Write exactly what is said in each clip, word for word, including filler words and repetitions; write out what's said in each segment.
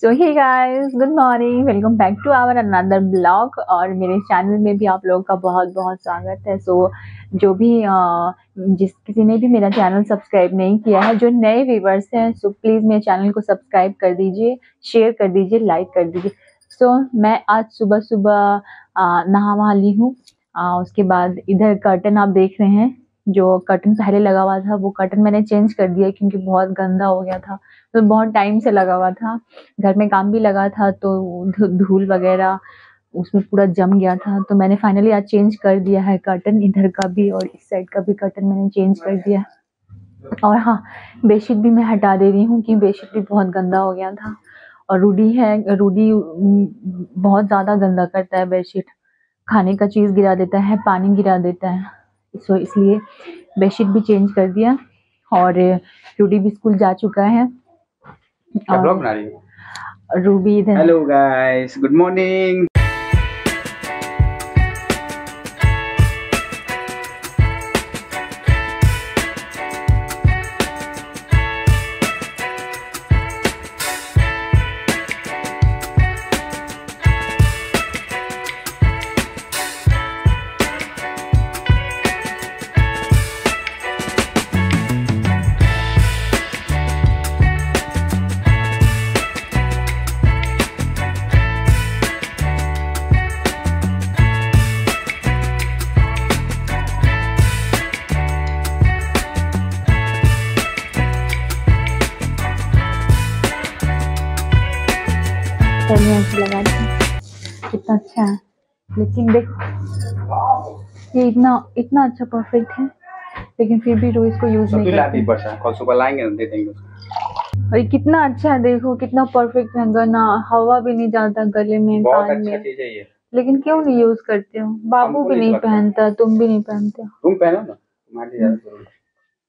So hey guys, good morning, welcome back to our another blog. और मेरे channel में भी आप लोगों का बहुत बहुत स्वागत है। सो so, जो भी आ, जिस किसी ने भी मेरा चैनल सब्सक्राइब नहीं किया है, जो नए व्यूवर्स हैं, सो प्लीज़ मेरे चैनल को सब्सक्राइब कर दीजिए, शेयर कर दीजिए, लाइक कर दीजिए। सो so, मैं आज सुबह सुबह नहा वहा ली हूँ। उसके बाद इधर कर्टन आप देख रहे हैं, जो कर्टन पहले लगा हुआ था वो कर्टन मैंने चेंज कर दिया क्योंकि बहुत गंदा हो गया था। तो बहुत टाइम से लगा हुआ था, घर में काम भी लगा था, तो धूल वगैरह उसमें पूरा जम गया था। तो मैंने फाइनली आज चेंज कर दिया है कर्टन, इधर का भी और इस साइड का भी कर्टन मैंने चेंज कर दिया। और हाँ, बेडशीट भी मैं हटा दे रही हूँ कि बेडशीट भी बहुत गंदा हो गया था। और रूडी है, रूडी बहुत ज़्यादा गंदा करता है बेडशीट, खाने का चीज़ गिरा देता है, पानी गिरा देता है। सो इसलिए बेडशीट भी चेंज कर दिया। और रूडी भी स्कूल जा चुका है। क्या ब्लॉग बना रही हो? रूबी इधर। Hello guys, good morning. लगा कितना अच्छा है, लेकिन देख ये इतना इतना अच्छा परफेक्ट है, लेकिन फिर भी रोज इसको यूज नहीं करते। कल सुबह लाएंगे, दे देंगे उसको। और ये कितना अच्छा है, देखो कितना परफेक्ट है, गना हवा भी नहीं जाता गले में, कान में। चीज है ये। लेकिन क्यों नहीं यूज करते हो? बाबू भी नहीं पहनता, तुम भी नहीं पहनते हो। तुम पहनो ना, तुम्हारी ज्यादा जरूरत है।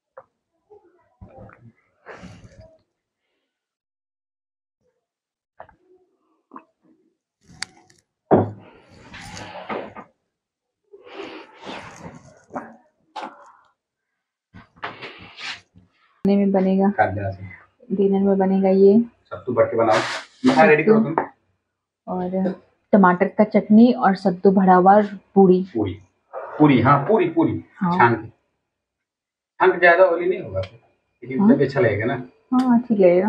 डिनर में बनेगा डिनर में बनेगा ये सत्तू भर के बनाओ, मैं रेडी करो तुम। और टमाटर का चटनी और सत्तू भरा हुआ पूरी पूरी पूरी हाँ पूरी पूरी हाँ। छान के छान के ज्यादा ऑयली नहीं होगा, लेकिन हाँ? अच्छा लगेगा ना। हाँ ठीक लगेगा।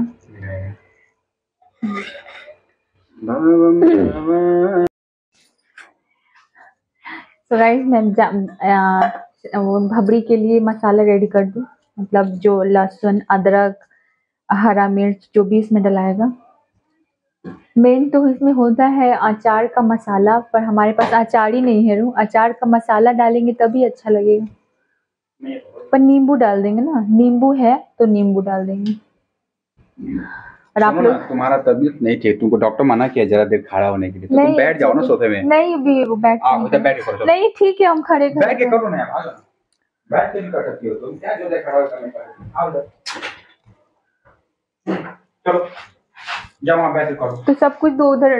तो गाइस मैं वो भबरी के लिए मसाला रेडी कर दूं, मतलब जो लहसुन, अदरक, हरा मिर्च जो भी इसमें डलाएगा। मेन तो इसमें होता है अचार का मसाला, पर हमारे पास अचार ही नहीं है। रू अचार का मसाला डालेंगे तभी अच्छा लगेगा। पर नींबू डाल देंगे ना, नींबू है तो नींबू डाल देंगे। और आप लोग, तुम्हारा तबीयत नहीं ठीक, तुमको डॉक्टर मना किया जरा देर खड़ा होने के लिए, तो तुम बैठ जाओ ना सोफे में। नहीं भी वो बैठ नहीं, नहीं ठीक है, हम खड़े बैठ के करो ना, बैठ के भी कर सकती हो तुम, क्या जो है खड़ा करने का। आओ चलो जाओ वहां बैठ के करो। तो सब कुछ दो उधर।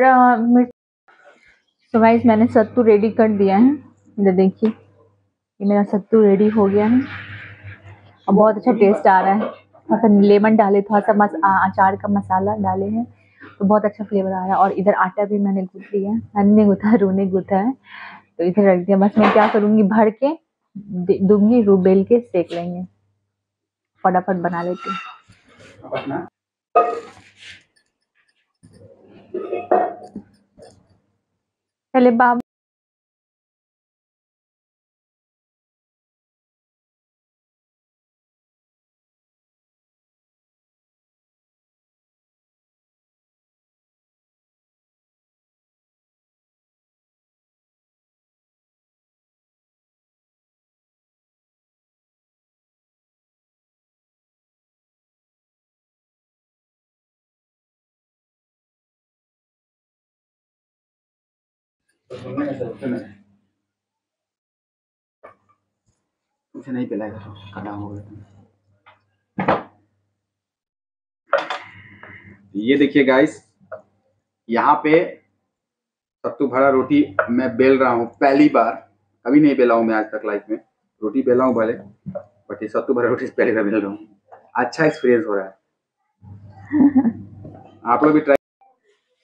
तो गाइस मैंने सत्तू रेडी कर दिया है, इधर देखिए, ये मेरा सत्तू रेडी हो गया है और बहुत अच्छा टेस्ट आ रहा है। थोड़ा सा लेमन डाले, थोड़ा सा मस अचार का मसाला डाले हैं तो बहुत अच्छा फ्लेवर आ रहा है। और इधर आटा भी मैंने गूंथ लिया है, मैंने गूंथा रू ने गूंथा है, तो इधर रख दिया। बस मैं क्या करूँगी, भर के दूंगी, रू बेल के सेक लेंगे, फटाफट बना लेते हैं। पहले बाबू मुझे नहीं पिलाएगा, खड़ा हो गया। ये देखिए गाइस, यहाँ पे सत्तू भरा रोटी मैं बेल रहा हूँ, पहली बार, कभी नहीं बेला हूँ मैं आज तक लाइफ में। रोटी बेला हूँ भले, बट ये सत्तू भरा रोटी पहली बार बेल रहा हूँ। अच्छा एक्सपीरियंस हो रहा है। आप लोग भी ट्राई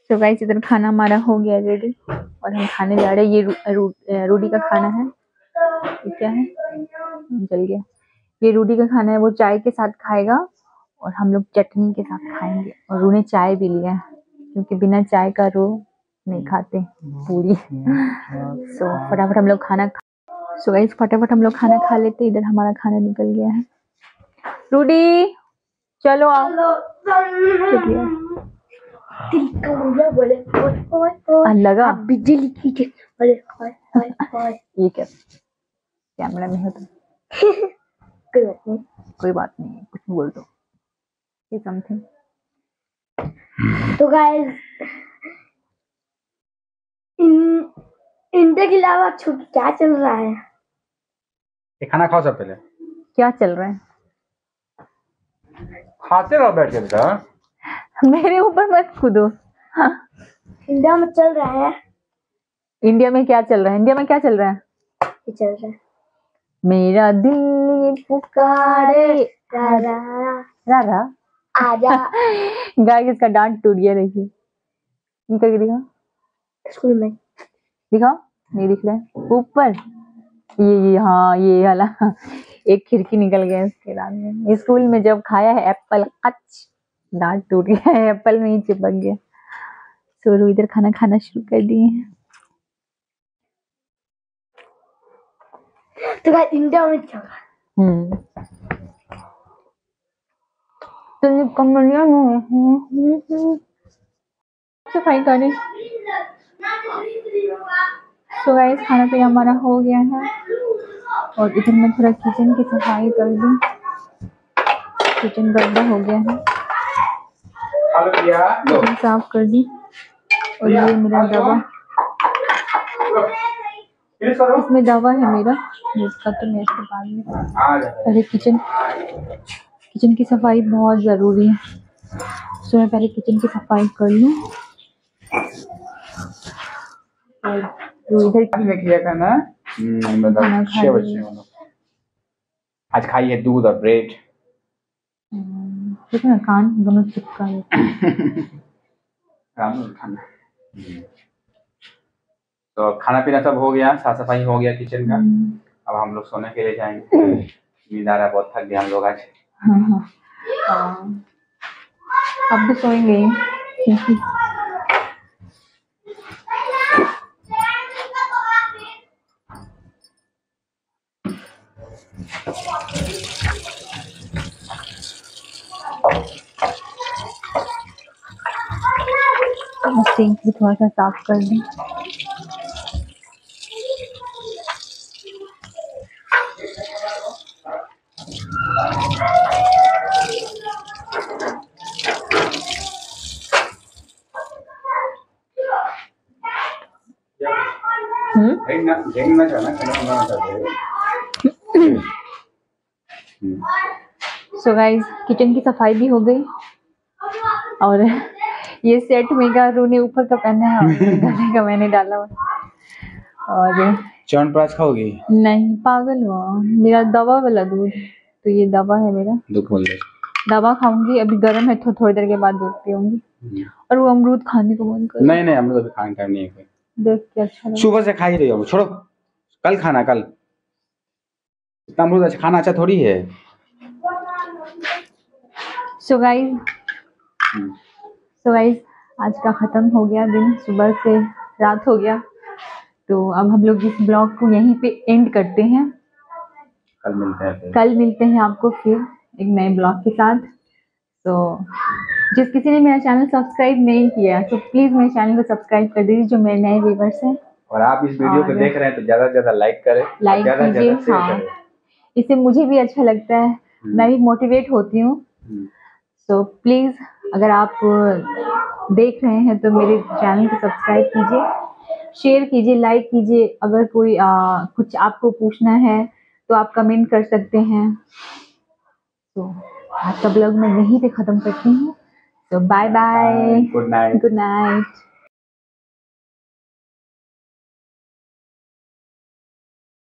तो गाइस इधर खाना हमारा हो गया रेडी और हम खाने जा रहे हैं। ये रू, रू, रूडी का खाना है। ये क्या है? जल गया। ये रूडी का खाना है, वो चाय के साथ खाएगा और हम लोग चटनी के साथ खाएंगे। और रू ने चाय भी लिया है क्योंकि बिना चाय का रू नहीं खाते पूरी। सो फटाफट हम लोग खाना सो गाइस फटाफट हम लोग खाना खा लेते। इधर हमारा खाना निकल गया है। रूडी चलो आओ। लगा बिजली की ये क्या कैमरा में है तो कोई बात नहीं कोई बात नहीं, कुछ बोल दो ये समथिंग। तो गाइस इन इंडिया के अलावा छुट्टी क्या चल रहा है? ये खाना खाओ सब पहले। क्या चल रहा है? खाते रहो बैठ के बेटा। मेरे ऊपर मत कूदो। हाँ। इंडिया में चल रहा है। इंडिया में क्या चल रहा है? इंडिया में क्या चल रहा है? ये चल रहा है मेरा दिल पुकारे रारा रारा आजा। गाइस इसका डांट टूट गया। देखिए ये करके दिखा, स्कूल में दिखाओ। नहीं दिख रहा है ऊपर। ये ये हाँ ये वाला एक खिड़की निकल गया इसके दांत में। स्कूल में जब खाया है एप्पल, कच दांत टूट गया है, एप्पल में ही चिपक गया। सोरू इधर खाना खाना शुरू कर दिए हैं। तो गाइस इंडिया में चल रहा है। हम्म तो कमरिया में सफाई करें। तो गाइस खाना पीना हमारा हो गया है और इधर मैं थोड़ा किचन की सफाई कर दूं। किचन गंदा हो गया है, किचन साफ कर दी। और ये मेरा दवा, इसमें दवा है मेरा, इसका तो मैं इसके बाद में पहले किचन किचन की सफाई बहुत ज़रूरी है। तो मैं पहले किचन की सफाई कर लूँ। और तो इधर किया था ना मतलब छह बजे आज खाइए दूध और ब्रेड। देखो ना कान दोनों चिपका है। खाना तो खाना पीना सब हो गया, साफ सफाई हो गया किचन का। अब हम लोग सोने के लिए जाएंगे। नींद आ रहा है, बहुत थक गए हम लोग आज। हाँ हाँ हाँ अब भी सोएंगे ही। सिंक भी थोड़ा सा साफ कर दें। सो गाइस किचन की सफाई भी हो गई और ये सेट मेगा रू ने ऊपर का पहना है और गले का मैंने डाला हुआ। और च्यवनप्राश खाओगी? नहीं पागल हो, मेरा दवा वाला दूध, तो ये दवा है मेरा दूध। दवा खाऊंगी अभी, गर्म है तो थोड़ी देर के बाद दूध पीऊंगी। और वो अमरूद खाने को मन कर। नहीं नहीं अमरूद अभी खाने टाइम नहीं है। देख के अच्छा लगा। सुबह से खा ही रही हो, छोड़ो कल खाना। कल इतना अमरूद अच्छा खाना अच्छा थोड़ी है। सो गाइस सो गाइस आज का खत्म हो गया दिन, सुबह से रात हो गया। तो अब हम लोग इस ब्लॉग को यहीं पे एंड करते हैं। कल मिलते हैं कल मिलते हैं आपको फिर एक नए ब्लॉग के साथ। तो जिस किसी ने मेरा चैनल सब्सक्राइब नहीं किया तो प्लीज मेरे चैनल को सब्सक्राइब कर दीजिए, जो मेरे नए व्यूअर्स हैं। और आप इस वीडियो को देख रहे हैं तो ज्यादा से ज्यादा लाइक करें, लाइक कीजिए। हाँ इससे मुझे भी अच्छा लगता है, मैं भी मोटिवेट होती हूँ। तो प्लीज अगर आप देख रहे हैं तो मेरे चैनल को सब्सक्राइब कीजिए, शेयर कीजिए, लाइक कीजिए। अगर कोई आ, कुछ आपको पूछना है तो आप कमेंट कर सकते हैं। तो आज का ब्लॉग मैं यहीं पे ख़त्म करती हूँ। तो bye bye, good night. Good night.